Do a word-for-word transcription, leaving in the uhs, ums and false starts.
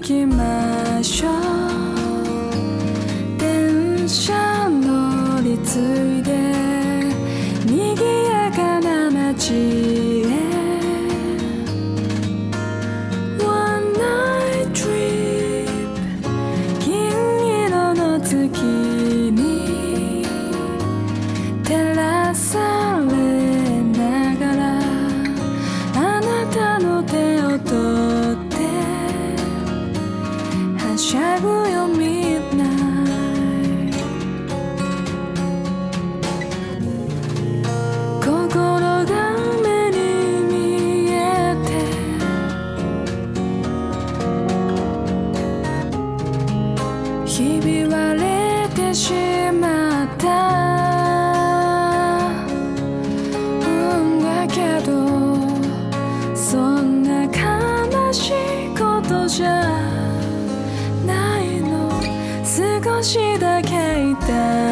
きましょう。電車乗り継いで賑やかな街へ One night trip 金色の月に照らされながらあなたの手を取ってはしゃぐよ Midnight 心が目に見えてひび割れてしまったそんな悲しいことじゃないの少しだけ痛い